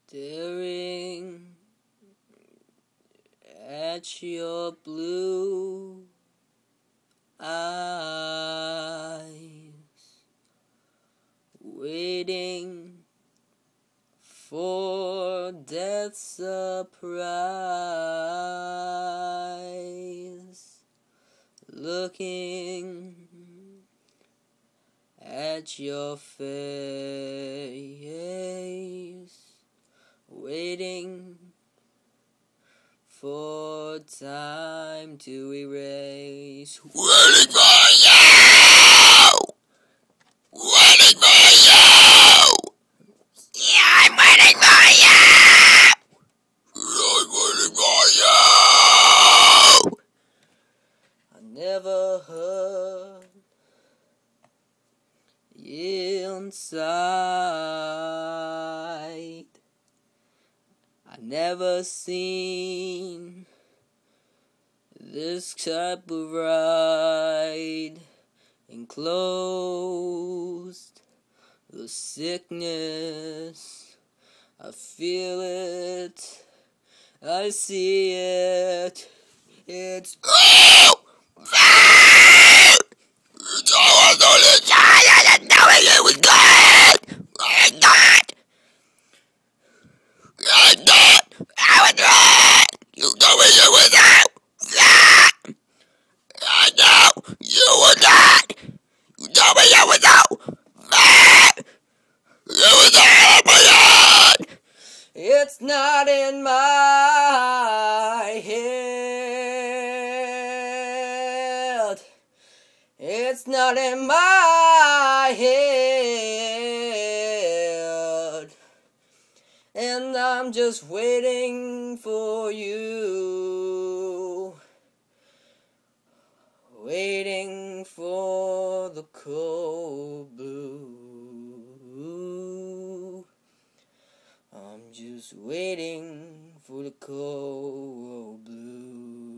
Staring at your blue eyes, waiting for death's surprise, looking at your face, waiting for time to erase. Waiting for you! Waiting for you! Yeah, I'm waiting for you! I'm waiting for you! I never heard inside. I never seen this type of ride enclosed. The sickness, I feel it, I see it. It's I didn't know it was good. I thought. I was right. You know what you was out. I know you were not. You know what you was out. You was out of my head. It's not in my head. It's not in my head. And I'm just waiting for you, waiting for the cold blue. I'm just waiting for the cold blue.